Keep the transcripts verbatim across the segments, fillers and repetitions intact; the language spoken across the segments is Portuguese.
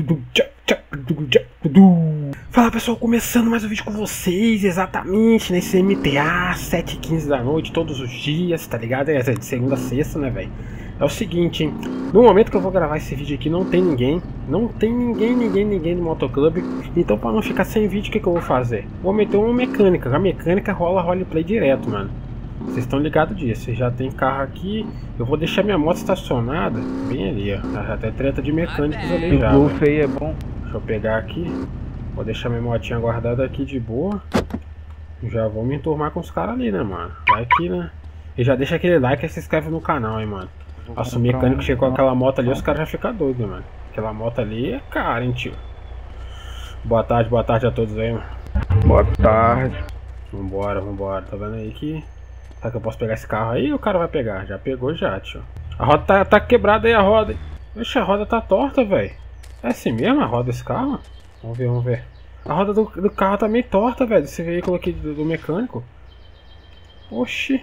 Fala pessoal, começando mais um vídeo com vocês, exatamente nesse M T A, sete e quinze da noite, todos os dias, tá ligado? É de segunda a sexta, né, velho? É o seguinte, hein? No momento que eu vou gravar esse vídeo aqui não tem ninguém, não tem ninguém, ninguém, ninguém no motoclube. Então pra não ficar sem vídeo, o que, que eu vou fazer? Vou meter uma mecânica, a mecânica rola roleplay direto, mano. Vocês estão ligados disso, vocês já tem carro aqui. Eu vou deixar minha moto estacionada bem ali, ó. Já tem treta de mecânicos ali já. O feio é bom. Deixa eu pegar aqui. Vou deixar minha motinha guardada aqui de boa. Já vou me enturmar com os caras ali, né, mano? Vai aqui, né? E já deixa aquele like e se inscreve no canal, hein, mano. Nossa, o mecânico chegou com aquela moto ali, os caras já ficam doidos, mano. Aquela moto ali é cara, hein, tio. Boa tarde, boa tarde a todos aí, mano. Boa tarde. Vambora, vambora. Tá vendo aí que... Será que eu posso pegar esse carro aí ou o cara vai pegar? Já pegou já, tio. A roda tá, tá quebrada aí, a roda, hein? Oxe, a roda tá torta, velho. É assim mesmo a roda desse carro? Vamos ver, vamos ver. A roda do, do carro tá meio torta, velho. Desse veículo aqui do, do mecânico. Oxi.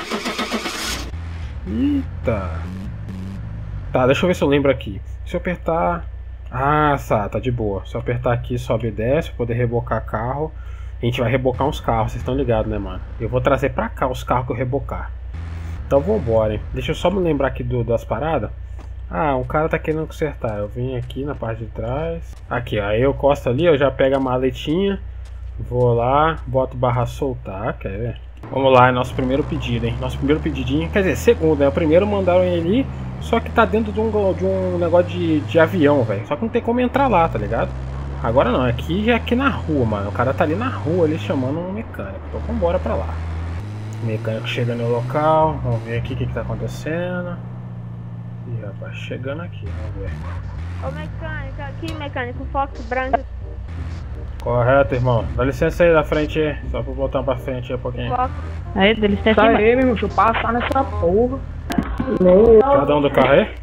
Eita. Tá, deixa eu ver se eu lembro aqui. Se eu apertar... Ah, tá, tá de boa. Se eu apertar aqui, sobe e desce, pra poder rebocar carro. A gente vai rebocar uns carros, vocês estão ligados, né, mano? Eu vou trazer pra cá os carros que eu rebocar. Então vambora, hein? Deixa eu só me lembrar aqui do, das paradas. Ah, um cara tá querendo consertar. Eu vim aqui na parte de trás. Aqui, ó. Aí eu costo ali, eu já pego a maletinha. Vou lá, boto barra soltar, quer ver? Vamos lá, é nosso primeiro pedido, hein? Nosso primeiro pedidinho. Quer dizer, segundo, né? O primeiro mandaram ele ali, só que tá dentro de um, de um negócio de, de avião, velho. Só que não tem como entrar lá, tá ligado? Agora não, aqui é aqui na rua, mano. O cara tá ali na rua, ali chamando um mecânico. Então vambora pra lá. O mecânico chega no local. Vamos ver aqui o que, que tá acontecendo. Ih, rapaz, chegando aqui, vamos ver. Ô mecânico, aqui mecânico, Fox branco. Correto, irmão. Dá licença aí da frente aí. Só pra botar pra frente aí um pouquinho. Fox. Aí, dá licença Sai aí, aí, meu irmão, deixa eu passar nessa porra. Cada um do carro aí?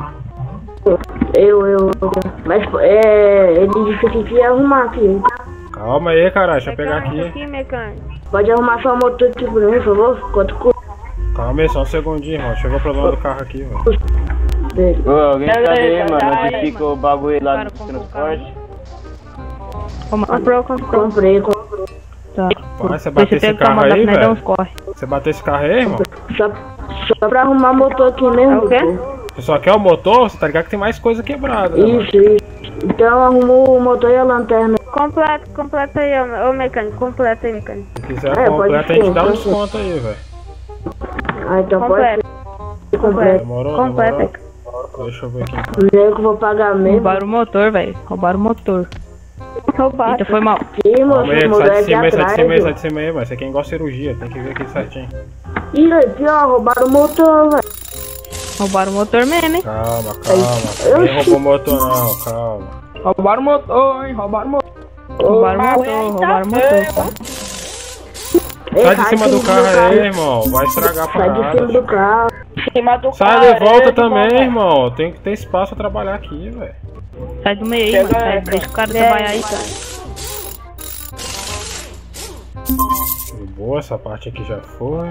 Eu, eu, mas é, ele disse que ia arrumar aqui. Calma aí, caralho, deixa eu pegar aqui. Aqui, mecânico. Pode arrumar só o motor aqui pra mim, por favor? Quanto custa Calma aí, só um segundinho, irmão. Chegou o problema do carro aqui, velho. dele? Ô, alguém Pega sabe aí, aí, mano? pega Onde aí, fica o bagulho lá Cara, do comprou o transporte? Comprou, comprou. Comprei, comprei. Tá. Pai, você bateu esse carro aí, velho? Você bateu esse carro aí, irmão? Só, só pra arrumar o motor aqui mesmo. É o quê? pô. Você só quer o motor? Você tá ligado que tem mais coisa quebrada, né, mano? Isso, isso. Então arrumou o motor e a lanterna. Completa, completa aí, ô ô, mecânico, completa aí, mecânico. Se quiser É, completa, a pode gente dá um ser, desconto aí, velho. Ah, então Completa. pode ser completo. Demorou, Completa. demorou? Deixa eu ver aqui. Então. Primeiro que eu vou pagar mesmo. Roubaram o motor, velho. Roubaram o motor. Roubaram. Eita, foi mal. Ih, moço, Calma aí, o sai motor de é aqui cima aí, sai de atrás. cima aí, sai ó. de cima aí, mas você quer igual cirurgia, tem que ver aqui certinho. Ih, pior, roubaram o motor, velho. Roubaram o motor mesmo, hein? Calma, calma. Ninguém roubou o motor não, calma. Roubaram o motor, hein? Roubaram o motor. Roubaram o motor, roubaram o motor. Ei, Sai de cima do de carro aí, irmão. Vai estragar a Sai de cima do parada. carro. Sai de volta também, irmão. Tem que ter espaço pra trabalhar aqui, velho. Sai do meio aí, mano. Sai, deixa o cara trabalhar aí, cara. De boa, essa parte aqui já foi.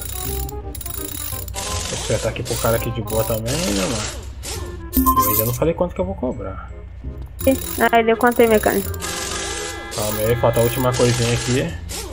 Vou acertar aqui pro cara aqui de boa também, né, mano? Eu ainda não falei quanto que eu vou cobrar. Ah, deu quanto aí, mecânico? Calma aí, falta a última coisinha aqui.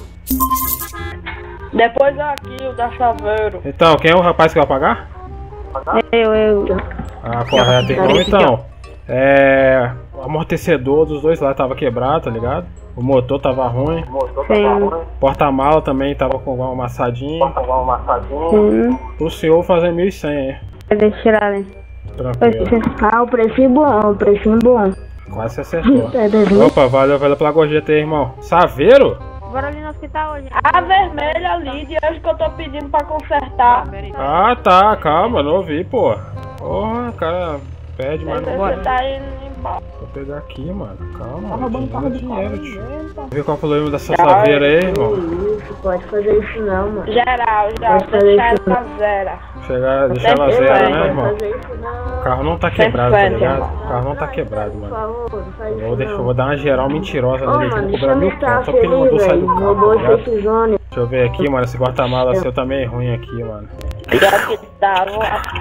Depois aqui, o da Chaveiro. Então, quem é o rapaz que vai pagar? Eu, eu. Ah, correto, então. Então, é... o amortecedor dos dois lá tava quebrado, tá ligado? O motor tava ruim. Sim. Porta-mala também tava com uma amassadinha. Sim. O senhor fazer mil e cem, hein? Deixa eu tirar ali. Tranquilo. Ah, o precinho bom, o precinho bom. Quase se acertou. É, desenho. Opa, valeu, valeu pela gorjeta aí, irmão. Saveiro? Bora ali no hospital hoje. A vermelha ali, de hoje que eu tô pedindo pra consertar. Ah, tá, calma, não ouvi, pô. Porra, cara, pede, mas não Você tá indo embora. Vou pegar aqui, mano. Calma, dinheiro é dinheiro, tio. Vamos ver qual é o problema dessa saveira aí, irmão. Isso, pode fazer isso não, mano. Geral, já, Pode fazer deixar isso. ela zero. Chegar, deixar ela Sem zero, fé, né, Pode irmão? fazer isso não. O carro não tá Sem quebrado, tá fé, ligado? irmão. O carro não tá quebrado, Por mano. favor, não faz Eu isso vou, deixar, eu não. vou dar uma geral mentirosa Ô, nele aqui, mano, vou deixa cobrar eu mil mostrar pontos. Só porque ele aí, mandou sair velho. do carro, Roubou tá ligado? esse zone. Deixa eu ver aqui, mano, esse porta-mala seu também é ruim aqui, mano. Já que tava.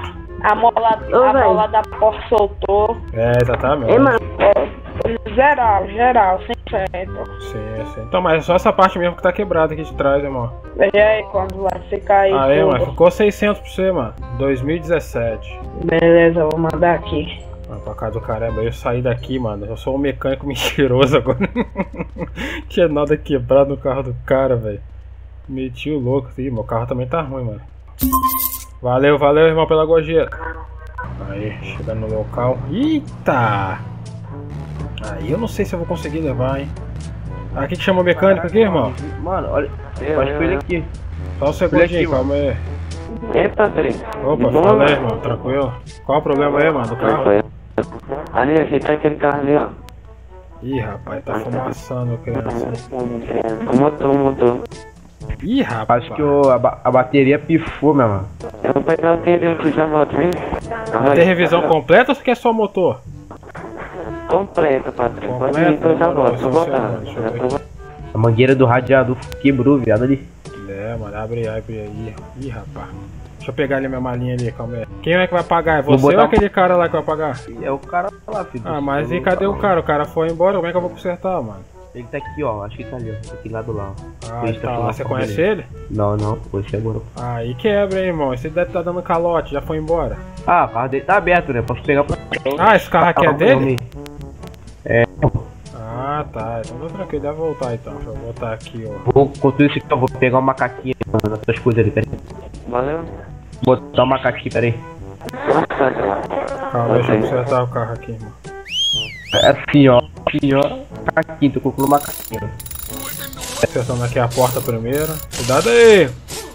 A mola, Ô, a véi. mola da porta soltou. É, exatamente. Ei, mano. É, geral, geral, cem por cento. Sim, sim. Então, mas é só essa parte mesmo que tá quebrada aqui de trás, irmão. Veja aí quando vai ficar aí. Aí, tudo. mano, ficou seiscentos pra você, mano. dois mil e dezessete. Beleza, eu vou mandar aqui. Ah, pra cá do caramba, eu saí daqui, mano. Eu sou um mecânico mentiroso agora. Tinha nada quebrado no carro do cara, velho. Meti o louco. Ih, meu carro também tá ruim, mano. Valeu, valeu, irmão, pela gorjeta. Aí, chegando no local. Eita! Aí eu não sei se eu vou conseguir levar, hein. Ah, quem que chama o mecânico aqui, irmão? Mano, olha. Pode com ele aqui. Só um segundinho, calma aí. Eita, André. Opa, fala aí, irmão, tranquilo? Qual o problema aí, mano, do carro? Ali, aqui tá aquele carro ali, ó. Ih, rapaz, tá fumaçando, criança. O motor, o motor. Ih, rapaz. Acho que o, a, ba- a bateria pifou, meu mano. Eu vou pegar o tempo que já moto, hein? Tem revisão completa ou você quer só motor? Completa, patrão. Pode Completa? ir que eu já Não, volto. não, Tô só voltando. deixa eu ver. Já tô A mangueira do radiador quebrou, viado, ali. É, mano, abre, abre aí. Ih, rapaz. Deixa eu pegar ali minha malinha ali, calma aí. Quem é que vai pagar? É Vou você botar ou um- aquele cara lá que vai pagar? É o cara lá, filho. Ah, mas e cadê o cara? O cara foi embora, como é que eu vou consertar, mano? Ele tá aqui, ó. Acho que tá ali, ó. Aqui lado lá, ó. Ah, Ele ele tá tá lá. falando Você com conhece ele. ele? Não, não. Poxa, agora. Aí quebra, hein, irmão. Esse deve tá dando calote, já foi embora. Ah, o carro dele tá aberto, né? Posso pegar pra. Ah, esse carro aqui é dele? É. Ah, tá. Então tô tranquilo, deve voltar então. Deixa eu botar aqui, ó. Vou, enquanto isso aqui, eu vou pegar uma macaquinha nas tuas coisas ali, peraí. Valeu. Vou botar uma macaquinha, peraí. Calma, deixa eu consertar o carro aqui, irmão. É assim, ó. Assim, ó. Macaquinha, tô colocando macaquinha. Acertando aqui a porta primeiro. Cuidado aí!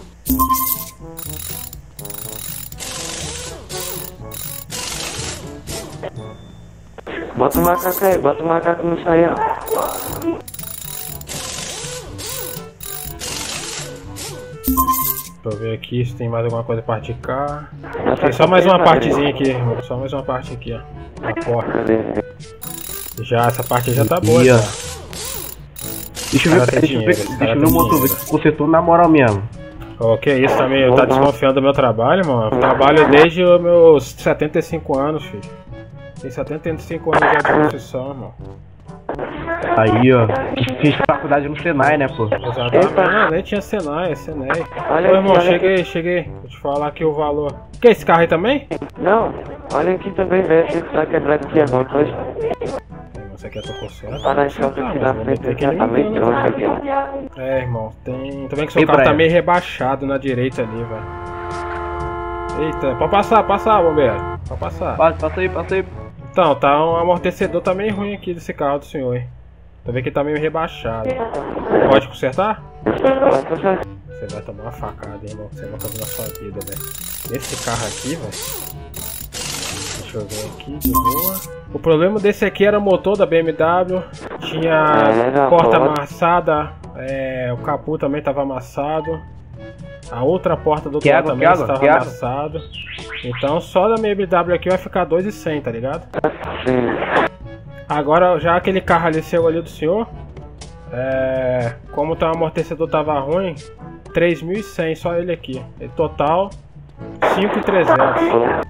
Bota o macaco aí, bota o macaco no saia. Deixa eu ver aqui se tem mais alguma coisa pra parte de cá. Tem só mais uma partezinha aqui, irmão. Só mais uma parte aqui, ó. Na porta. Já, essa parte já tá boa, Ih, ó. já. Deixa eu Cara, ver, tem deixa eu ver, dinheiro, esse deixa cara eu ver o tem motor, ver dinheiro. se consertou na moral mesmo. Ô, que isso também, eu tá desconfiando do meu trabalho, mano. Eu trabalho desde os meus setenta e cinco anos, filho. Tem setenta e cinco anos já de profissão, irmão. Aí, ó. Fiz faculdade no Senai, né, pô? Exatamente. Não, nem tinha Senai, é Senai. Olha Ô, irmão, aqui, olha cheguei, cheguei. Vou te falar aqui o valor. Que esse carro aí também? Não, olha aqui também, velho. Se tá quebrado aqui agora, coisa. Você quer tô certo? Para choque aqui na frente, aqui tá meio tronco aqui, ó. É, irmão, tem. Também que seu E carro pra tá ela? meio rebaixado na direita ali, velho. Eita, pode passar, passar, bombeiro. Pode passar. Passa, passa aí, passa aí. Então, tá um amortecedor tá meio ruim aqui desse carro do senhor, hein? Tá vendo que tá meio rebaixado. Pode consertar? Você vai tomar uma facada, hein, irmão? Você nunca viu na sua vida, velho. Esse carro aqui, velho. Deixa eu ver aqui de boa. O problema desse aqui era o motor da B M W. Tinha porta amassada. É, o capô também tava amassado. A outra porta do outro Que lado água, também que água, estava que água? amassado. Então só da B M W aqui vai ficar dois e cem, tá ligado? Agora já aquele carro ali seu ali do senhor, é, como tá, o amortecedor tava ruim, três mil e cem só ele aqui. E total cinco mil e trezentos.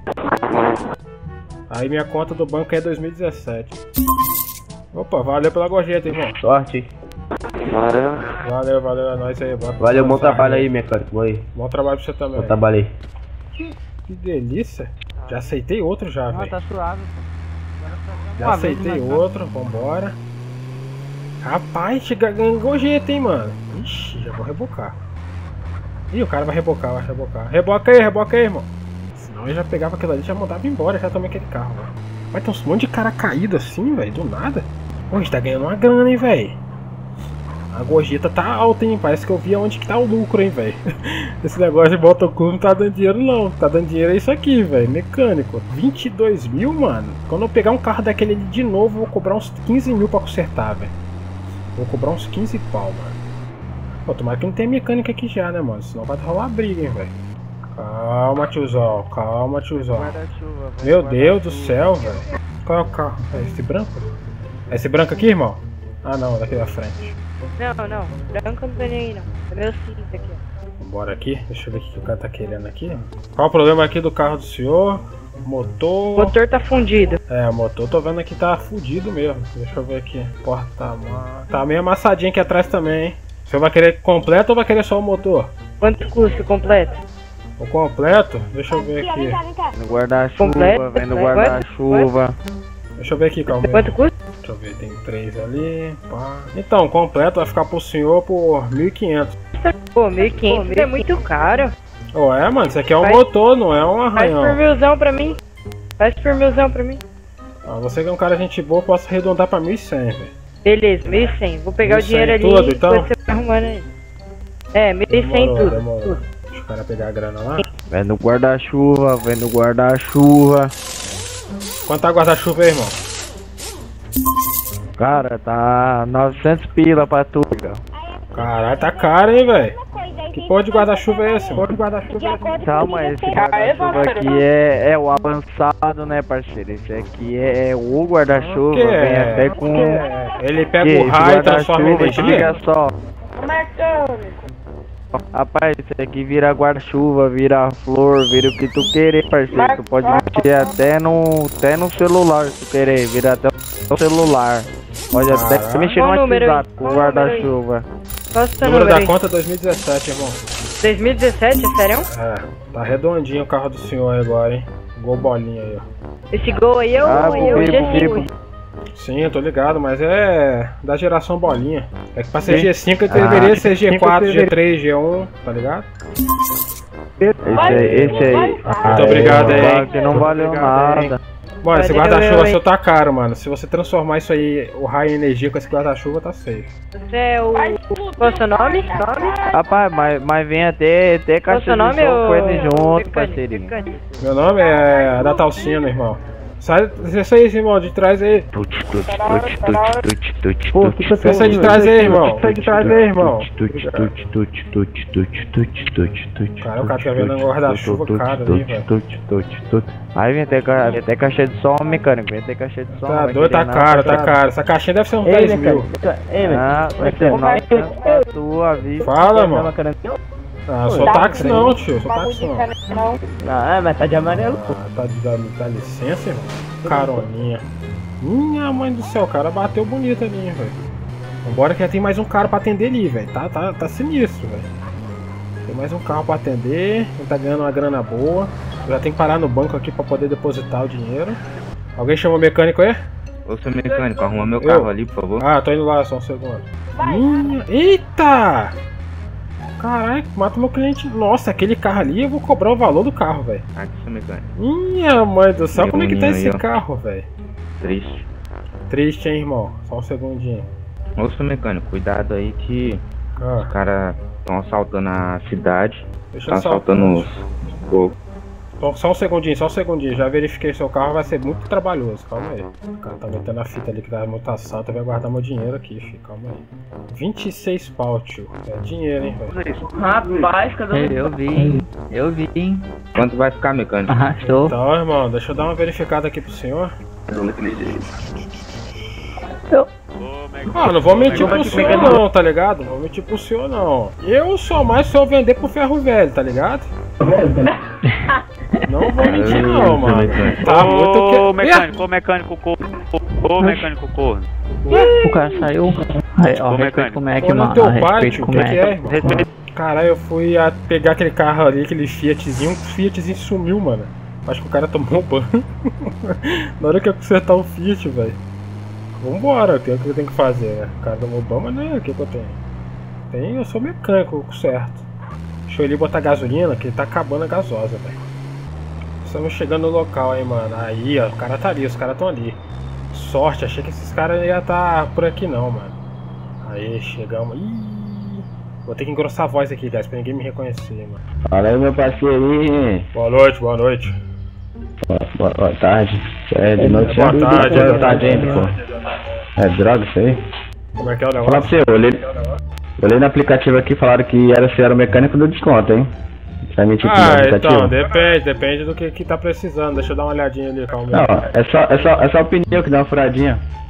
Aí minha conta do banco é dois mil e dezessete. Opa, valeu pela gorjeta, irmão. Sorte, hein? Valeu. Valeu, valeu, é nóis aí. Bota Valeu, bom pra trabalho aí. aí, mecânico. Bom aí. Bom trabalho pra você também. Bom trabalho aí. Que delícia. Já aceitei outro já, Ah, velho. tá suave. Já Uma vez, aceitei mas- outro, vambora. Rapaz, chega ganhando gorjeta, hein, mano. Ixi, já vou rebocar. Ih, o cara vai rebocar, vai rebocar. Reboca aí, reboca aí, irmão. Senão eu já pegava aquilo ali e já mandava embora, já tomei aquele carro, velho. Mas tem um monte de cara caído assim, velho, do nada. Pô, a gente tá ganhando uma grana, hein, velho. A gorjeta tá alta, hein? Parece que eu vi onde que tá o lucro, hein, velho. Esse negócio de motoclube não tá dando dinheiro, não. Tá dando dinheiro é isso aqui, velho. Mecânico. vinte e dois mil, mano. Quando eu pegar um carro daquele ali de novo, eu vou cobrar uns quinze mil pra consertar, velho. Vou cobrar uns quinze pau, mano. Pô, tomara que não tem mecânica aqui já, né, mano? Senão vai rolar briga, hein, velho. Calma, tiozão. Calma, tiozão. Guarda-chuva. vai, Meu guarda- Deus do céu, velho. Qual é o carro? É esse branco? É esse branco aqui, irmão? Ah, não, daqui da frente. Não, não. Branco não tem nem aí, não. É meu cinza aqui, ó. Bora aqui, deixa eu ver o que o cara tá querendo aqui. Qual o problema aqui do carro do senhor? Motor... O motor tá fundido. É, o motor tô vendo aqui tá fudido mesmo. Deixa eu ver aqui. Porta... Tá meio amassadinho aqui atrás também, hein? O senhor vai querer completo ou vai querer só o motor? Quanto custa o completo? O completo? Deixa eu ver aqui. No guarda-chuva, vem no guarda-chuva. Deixa eu ver aqui, calma aí. Quanto custa? Deixa eu ver, tem três ali. Pá. Então, completo vai ficar pro senhor por mil e quinhentos. Pô, mil e quinhentos é muito caro. Ué, mano, isso aqui é um Faz- motor, não é um Faz arranhão. por milzão pra mim. Faz por milzão pra mim. Ah, você que é um cara gente boa, posso arredondar pra mil e cem, velho. Beleza, mil e cem. Vou pegar mil e o cem dinheiro ali tudo, então? enquanto você tá arrumando aí. É, mil e cem Demorou, tudo. demorou. tudo. Deixa o cara pegar a grana lá. Vem no guarda-chuva, vem no guarda-chuva. Quanto tá guarda-chuva aí, irmão? Cara, tá novecentos pila pra tu. Caralho, tá caro, hein, velho? Que porra de guarda-chuva é esse? Que porra de guarda-chuva é esse? Calma, esse guarda-chuva aqui é, é o avançado, né, parceiro? Esse aqui é o guarda-chuva, Que vem é? até com... Ele pega Que o esse raio e transforma em guarda-chuva, energia? liga só. Mecânico. Rapaz, isso aqui vira guarda-chuva, vira flor, vira o que tu querer, parceiro. Tu pode mexer até no, até no celular, se tu querer, vira até no celular. Pode até Caraca. mexer no Qual o número aí? WhatsApp com o Qual o número aí? guarda-chuva. Qual o seu Número número da aí? conta dois mil e dezessete, irmão. dois mil e dezessete, é sério? É, tá redondinho o carro do senhor aí agora, hein? Gol bolinha aí, ó. Esse gol aí eu, Ah, eu, bubi, G bubi, cinco. bubi. Sim, eu tô ligado, mas é da geração bolinha. É que pra ser Sim. G cinco ele Ah, deveria ser G G quatro, deveria- G três, G um, tá ligado? Esse aí, esse aí. Muito obrigado aí. Claro que não valeu nada. Mano, esse Valeu, guarda-chuva hein? seu tá caro, mano. Se você transformar isso aí, o raio em energia com esse guarda-chuva, tá safe. Você é o... Qual é o seu nome? Nome? Rapaz, mas, mas vem até, até Qual é o caixa seu de nome, som com ele ô... junto, Mecânico, parceirinho. mecânico. Meu nome é Adatalcino, irmão. Sai, desce aí, irmão, de trás aí. Tut, tut, tut, tut, tut, tut, Pô, tut, desce aí de trás aí, irmão. Sai de trás aí, irmão. tut, tut, tut, tut, tut, tut, tut, tut, Cara, o cara tá tut, vendo um tut, guarda-chuva tut, caro tut, ali, velho. tut, tut, tut. Aí vem até, ca- vem até caixa de som, mecânico, vem até caixa de som. Tá vai doido, tá querer caro, nada, tá caro. Essa caixinha deve ser uns dez mil. Ah, vai ser nove pra tua vida. Fala, mano. Ah, sou táxi não, tio. Sou táxi não. Não. Ah, mas tá de amarelo. Ah, tá de dá, dá licença, irmão. Caroninha. Minha mãe do céu, o cara bateu bonito ali, hein, velho. Vambora que já tem mais um cara pra atender ali, velho. Tá, tá, tá sinistro, velho. Tem mais um carro pra atender. Ele tá ganhando uma grana boa. Eu já tenho que parar no banco aqui pra poder depositar o dinheiro. Alguém chamou o mecânico aí? Ô, seu mecânico, arruma meu Eu? carro ali, por favor. Ah, tô indo lá, só um segundo. Minha... Eita! Caralho, mata meu cliente. Nossa, aquele carro ali, eu vou cobrar o valor do carro, velho. Aqui, seu mecânico. Minha mãe do céu, como é que tá Aí, esse ó. carro, velho? Triste. Triste, hein, irmão? Só um segundinho. Ô, seu mecânico, cuidado aí que Ah, os caras estão assaltando a cidade. deixa eu Estão só... assaltando os... o- Só, só um segundinho, só um segundinho. Já verifiquei seu carro, vai ser muito trabalhoso. Calma aí. O cara tá metendo a fita ali que dá muito assalto. Vai guardar meu dinheiro aqui, filho. Calma aí. vinte e seis pau, tio. É dinheiro, hein, velho. Rapaz, cadê o... Eu vi, eu vi. Quanto vai ficar, mecânico? Arrastou. Então, irmão, deixa eu dar uma verificada aqui pro senhor. Ah, não vou mentir pro senhor não, tá ligado? Não vou mentir pro senhor não. Eu sou mais se eu vender pro ferro velho, tá ligado? Não vou mentir não, mano. Tá muito que... Ô mecânico, ô mecânico corno. Ô mecânico corno. O cara saiu. Aí, ó, Ô, respeito mecânico. com o Mac, Pô, no mano. teu Respeito pátio, o com o que que é, Mac. irmão? Respeito. Caralho, eu fui a pegar aquele carro ali, aquele Fiatzinho, o Fiatzinho sumiu, mano. Acho que o cara tomou um banho. Na hora que eu consertar o Fiat, velho. Vambora, tem o que eu tenho que fazer, né? O cara tomou banho, mas não é o que, que eu tenho. Tem, eu sou mecânico, certo. Deixa eu ir botar gasolina, que ele tá acabando a gasosa, velho. Estamos chegando no local, hein, mano. Aí, ó, o cara tá ali, os caras tão ali. Sorte, achei que esses caras iam estar por aqui não, mano. Aí, chegamos. Ih, vou ter que engrossar a voz aqui, guys, pra ninguém me reconhecer, mano. Fala aí, meu parceirinho. Boa noite, boa noite. Boa, boa tarde. É de noite. Boa tarde, boa né? tarde ainda, pô. É droga isso aí. Como é que é o Falar pra negócio? você, eu olhei, eu olhei no aplicativo aqui, falaram que era, se era o mecânico do desconto, hein? Vai mentir aqui no Ah, aplicativo? então, depende, depende do que, que tá precisando. Deixa eu dar uma olhadinha ali, calma Não, aí. é só, é só, é só o pneu que dá uma furadinha.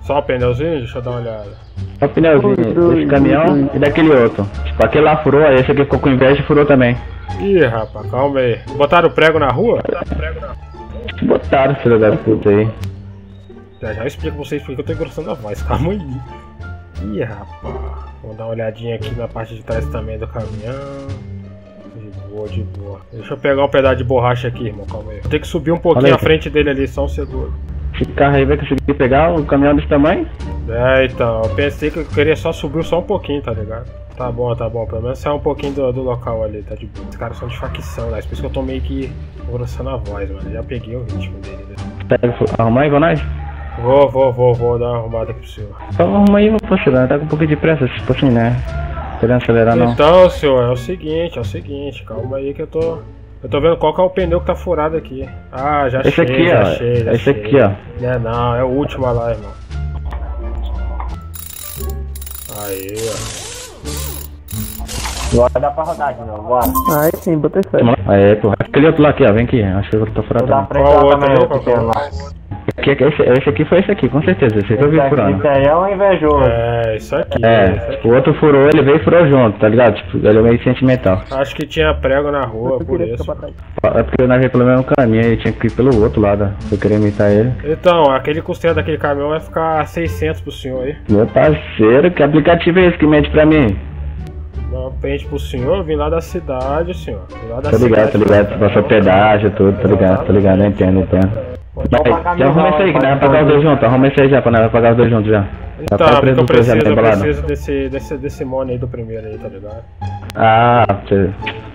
Só o pneuzinho? Deixa eu dar uma olhada. Só o pneuzinho, esse caminhão e daquele outro. Tipo, aquele lá furou, aí esse aqui ficou com inveja e furou também. Ih, rapaz, calma aí. Botaram o prego na rua? Botaram, filho da puta aí. Já, já explico pra vocês porque eu tô engrossando a voz, calma aí. Ih, rapaz. Vamos dar uma olhadinha aqui na parte de trás também do caminhão. De boa, de boa. Deixa eu pegar um pedaço de borracha aqui, irmão, calma aí. Vou ter que subir um pouquinho à frente dele ali, só um segundo. Esse carro aí vai conseguir pegar um caminhão desse tamanho? É, então, eu pensei que eu queria só subir só um pouquinho, tá ligado? Tá bom, tá bom, pelo menos sair um pouquinho do, do local ali, tá de boa. Os caras são de facção, né? Por isso que eu tô meio que engrossando a voz, mano. Já peguei o ritmo dele, né? Pega, arrumar aí, Vonage? Vou, vou, vou, vou dar uma arrumada aqui pro senhor. Então arruma aí, poxa, tá com um pouquinho de pressa, tipo assim, né? Querendo acelerar não. Então, senhor, é o seguinte, é o seguinte, calma aí que eu tô... Eu tô vendo qual que é o pneu que tá furado aqui. Ah, já esse achei, aqui, já ó. achei, já esse achei. aqui, ó. É, não, é o último lá, irmão. Aí, ó. Agora dá pra rodar de novo, bora. Aí sim, botei fé. Aí, porra. Aquele outro lá aqui, ó. Vem aqui. Acho que eu tô furado também. Qual o outro aí, pequeno lá? Esse, esse, esse aqui foi esse aqui, com certeza. Esse aqui eu vi furando. Esse aí é um invejoso. É, isso aqui. É, isso aqui. o outro furou, ele veio e furou junto, tá ligado? Tipo, ele é meio sentimental. Acho que tinha prego na rua, por isso. É porque eu naveguei pelo mesmo caminho, ele tinha que ir pelo outro lado. Se eu queria imitar ele. Então, aquele custeio daquele caminhão vai ficar seiscentos pro senhor aí. Meu parceiro, que aplicativo é esse que mede pra mim? Não, pente pro senhor, eu vim lá da cidade, senhor. Vim lá da Tô ligado, cidade, tô ligado. Passou pedágio, tudo, tô ligado, tô ligado, eu entendo, eu entendo. Mas, já arruma isso aí, que dá pra pagar os dois juntos, arruma isso aí já, pra nós pagar os dois juntos já. Então, tá porque eu preciso, já, eu tá preciso desse, desse, desse money aí do primeiro aí, tá ligado? Ah, você...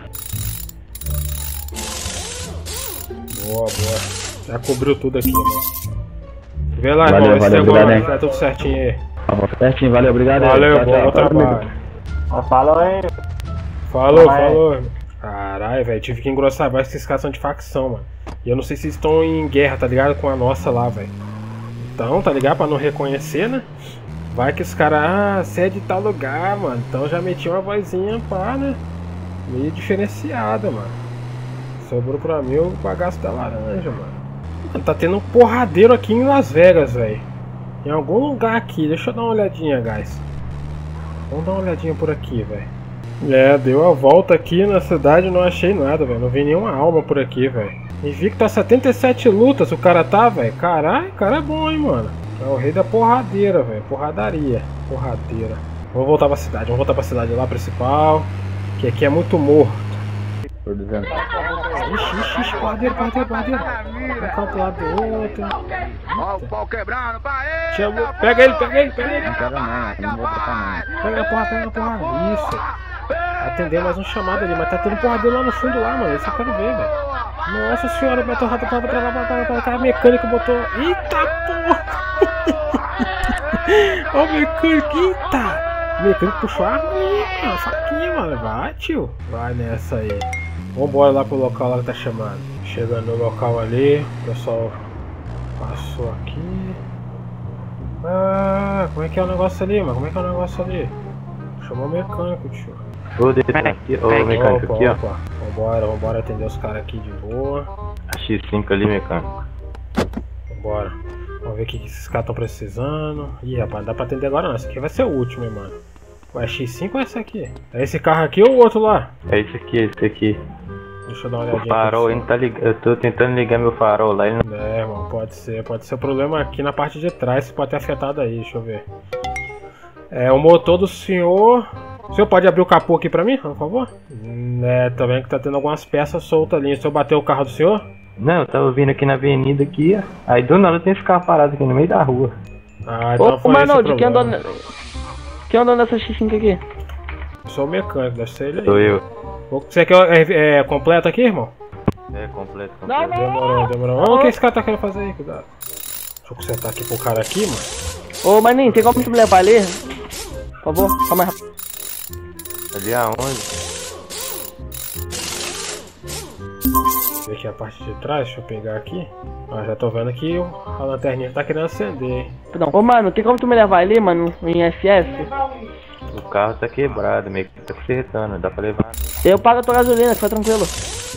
Boa, boa. Já cobriu tudo aqui, irmão. Vê lá, Valeu, irmão, esse valeu, negócio obrigado, tá tudo certinho aí. Certinho, valeu, obrigado. Valeu, tchau, bom, tchau. bom trabalho. Falou aí. Falou, Vai. falou. Caralho, velho, tive que engrossar a voz que esses caras são de facção, mano. E eu não sei se eles estão em guerra, tá ligado? Com a nossa lá, velho. Então, tá ligado? Pra não reconhecer, né? Vai que os caras, ah, você é de tal lugar, mano. Então já meti uma vozinha, pá, né? Meio diferenciada, mano. Sobrou pra mim o bagaço da laranja, mano. Mano, tá tendo um porradeiro aqui em Las Vegas, velho. Em algum lugar aqui. Deixa eu dar uma olhadinha, guys. Vamos dar uma olhadinha por aqui, velho. É, deu a volta aqui na cidade e não achei nada, velho. Não vi nenhuma alma por aqui, velho. Invicto a setenta e sete lutas o cara tá, velho. Caralho, o cara é bom, hein, mano. É o rei da porradeira, velho. Porradaria. Porradeira. Vou voltar pra cidade. Vamos voltar pra cidade lá principal. Que aqui é muito morto. Ixi, ixi, ixi, porradeiro, porradeiro, porradeiro. Um canto lá do outro. Ó o pau quebrando, pai! Chamou. Pega ele, pega ele, pega ele. Não quero não, não vou trocar não. Pega a porra, pega a porra. Isso. Atender mais um chamado ali, mas tá tendo porradeiro lá no fundo lá, mano. Isso eu quero ver, velho. Nossa senhora, bateu rato pra lá, pra lá, pra lá, pra lá. Cara, mecânico botou. Eita porra! Ó o mecânico, eita! O mecânico puxou a arma aí, mano. Faquinha, mano. Vai, tio. Vai nessa aí. Vambora lá pro local lá que tá chamando. Chegando no local ali, o pessoal passou aqui. Ah, como é que é o negócio ali, mano? Como é que é o negócio ali? Chamou o mecânico, tio. Ô, Deita aqui, ô, mecânico Opa, aqui, ó. opa. Vambora, vambora atender os caras aqui de boa. A X cinco ali, mecânico. Vambora. Vamos ver o que que esses caras estão precisando. Ih, rapaz, não dá pra atender agora não. Esse aqui vai ser o último, hein, mano. Ué, X cinco ou esse aqui? É esse carro aqui ou o outro lá? É esse aqui, esse aqui. Deixa eu dar uma O olhadinha. farol, ele não tá ligado. Eu tô tentando ligar meu farol lá, ele não. É, irmão, pode ser. Pode ser o problema aqui na parte de trás, que pode ter afetado aí, deixa eu ver. É, o motor do senhor... O senhor pode abrir o capô aqui pra mim, por favor? É, tá vendo que tá tendo algumas peças soltas ali. O senhor bateu o carro do senhor? Não, eu tava vindo aqui na avenida aqui, ó. Aí do nada tem esse carro parado aqui no meio da rua. Ah, então Ô, foi mano, esse de quem andou, problema. quem andou nessa X cinco aqui? Sou o mecânico, deve ser ele aí. Sou eu. Você quer é, é, completo aqui, irmão? É, completo, completo. Demorou, demorou. Olha o que esse cara tá querendo fazer aí, cuidado. Deixa eu consertar aqui pro cara aqui, mano. Ô, maninho, tem como me levar ali? Por favor, calma aí. Ali aonde? Ver aqui a parte de trás, deixa eu pegar aqui. Ah, já tô vendo que o- a lanterninha tá querendo acender, hein. Não. Ô, mano, tem como tu me levar ali, mano, em F S? O carro tá quebrado, meio que tá consertando, dá pra levar. Eu pago a tua gasolina, fica tranquilo.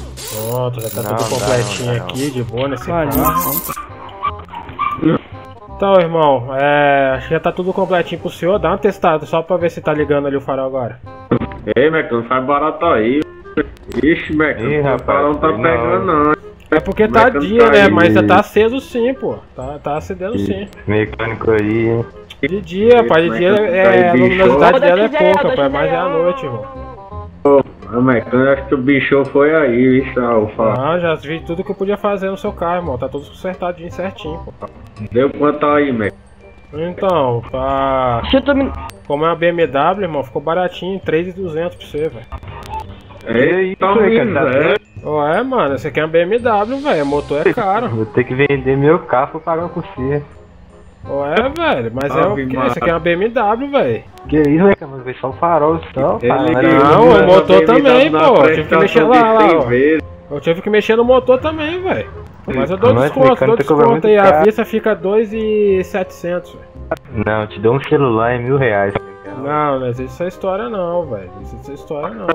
Pronto, já tá Não, tudo não, completinho não, não. aqui, de boa nesse Olha, carro. Então, irmão, é, acho que já tá tudo completinho pro senhor. Dá uma testada só pra ver se tá ligando ali o farol agora. Ei, Mecânico, sai barato aí. Ixi, Mecânico, o farol não tá pegando não. É porque tá dia, né? Mas já tá aceso sim, pô. Tá, tá acendendo sim. Mecânico aí. De dia, pai. De dia é, a luminosidade dela é pouca, pai. Mas é à noite, irmão. O Mecânico, acho que o bicho foi aí, isso, o farol. Ah, já vi tudo que eu podia fazer no seu carro, irmão. Tá tudo consertadinho certinho, pô. Deu quanto aí, Mecânico? Então, pra... Como é uma B M W, irmão, ficou baratinho, três mil e duzentos pra você, velho. Eita, miséria. Ué, mano, esse aqui é uma B M W, velho, o motor é caro. Vou ter que vender meu carro pra pagar por você. Ué, velho, mas é o que? Esse aqui é uma B M W, velho. Que isso, velho, mas veio só o farol só. Não, o motor também, pô, eu tive que mexer lá, lá, ó. Eu tive que mexer no motor também, velho. Mas eu dou desconto, dou desconto aí, a vista fica dois mil e setecentos, velho. Não, te dou um celular em mil reais. Não, não existe essa história não, velho. Não existe essa história não.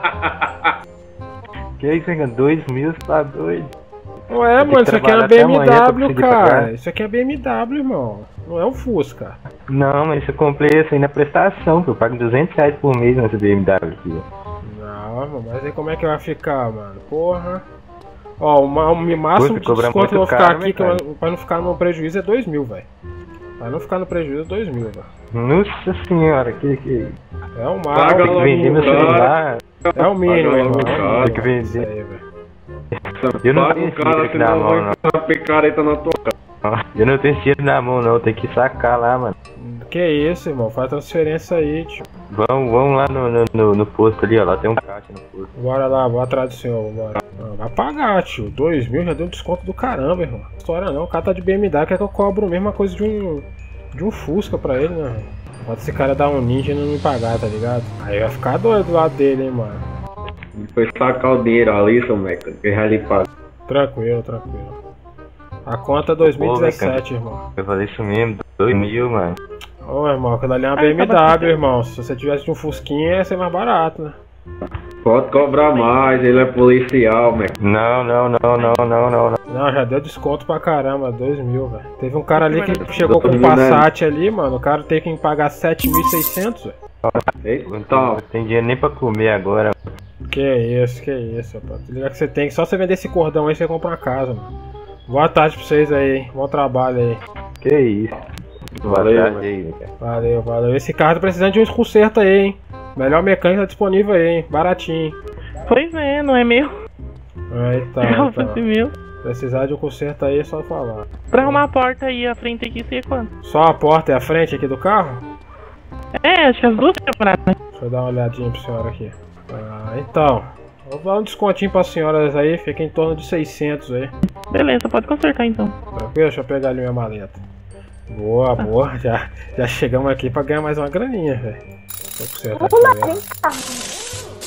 Que isso, hein? dois mil, você tá doido? Ué, mano, isso aqui é uma B M W, cara. Isso aqui é B M W, irmão. Não é um Fusca. Não, mas eu comprei isso aí na prestação, que eu pago duzentos reais por mês nessa B M W aqui. Não, mas aí como é que vai ficar, mano? Porra. Ó, o máximo de desconto que eu vou ficar aqui, que eu, pra não ficar no prejuízo, é dois mil, velho. Pra não ficar no prejuízo, é dois mil, velho. Nossa senhora, que que... É o máximo. Tem que vender meu celular. É o mínimo, irmão. Tem que vender. Eu não tenho dinheiro aqui na mão, não. Picareta na tua cara. Eu não tenho dinheiro na mão, não. Tem que sacar lá, mano. Que isso, irmão. Faz transferência aí, tio. Vamos, vamos lá no, no, no, no posto ali, ó. Lá tem um caixa no posto. Bora lá, vou atrás do senhor, bora. Não, vai pagar, tio. dois mil já deu um desconto do caramba, irmão. História não. O cara tá de B M W, quer que eu cobro a mesma coisa de um... De um Fusca pra ele, né? Pode esse cara dar um ninja e não me pagar, tá ligado? Aí vai ficar doido do lado dele, hein, mano. Depois sacar o dinheiro ali, seu Mecânico, que já lhe paga. Tranquilo, tranquilo. A conta é dois mil e dezessete, irmão. Eu falei isso mesmo, dois mil, mano. Ô, irmão, aquilo ali é uma B M W, irmão. Se você tivesse de um Fusquinha, ia ser mais barato, né? Pode cobrar mais, ele é policial, Mecânico. Não, não, não, não, não, não, não. Não, já deu desconto pra caramba, dois mil, velho. Teve um cara ali que chegou com um Passat ali, mano. O cara teve que pagar sete mil e seiscentos, velho. Então, não tem dinheiro nem pra comer agora. Que isso, que isso, rapaz. Liga que você tem, só você vender esse cordão aí, você compra uma casa, mano. Boa tarde pra vocês aí, bom trabalho aí. Que isso. Valeu, aí, valeu, valeu. Esse carro tá precisando de um conserto aí, hein. Melhor mecânico tá disponível aí, hein. Baratinho. Pois é, não é meu. Aí tá, Não, tá. fosse meu. Precisar de um conserto aí é só falar. Pra arrumar a porta aí, a frente aqui, sei quanto? Só a porta e a frente aqui do carro? É, acho que as duas temporadas, né? Deixa eu dar uma olhadinha pra senhora aqui. Ah, então. Vou dar um descontinho pra senhoras aí, fica em torno de seiscentos aí. Beleza, pode consertar então. Tranquilo? Deixa eu pegar ali minha maleta. Boa, boa. Já, já chegamos aqui pra ganhar mais uma graninha, velho. Vou consertar aqui.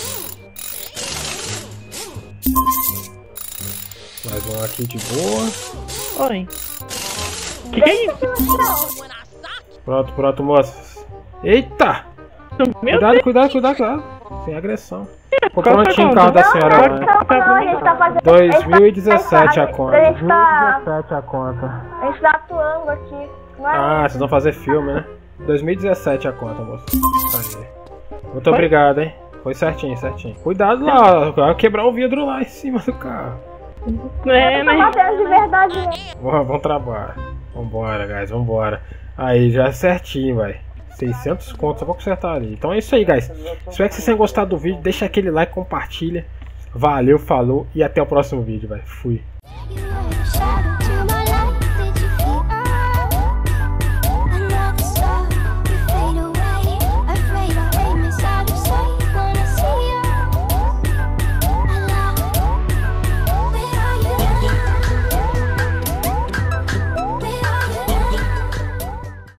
Mais um aqui de boa. Oi. Que que é isso? Pronto, pronto, moças. Eita! Meu cuidado, Deus. cuidado, cuidado, cuidado. Sem agressão. Ficou prontinho o carro da senhora, né? Não, a gente tá fazendo... dois mil e dezessete a conta. A gente tá... dois mil e dezessete a conta. A gente tá atuando aqui. Não é? Ah, vocês vão fazer filme, né? dois mil e dezessete a conta, moça. Aí. Muito obrigado, hein? Foi certinho, certinho. Cuidado lá, vai quebrar o vidro lá em cima do carro. É, né? de verdade, né? Bom, bom trabalho. Vambora, guys, vambora. Aí, já é certinho, vai. seiscentos contos, só vou consertar ali. Então é isso aí, guys. Espero que vocês tenham gostado do vídeo. Deixa aquele like, compartilha. Valeu, falou e até o próximo vídeo, vai. Fui.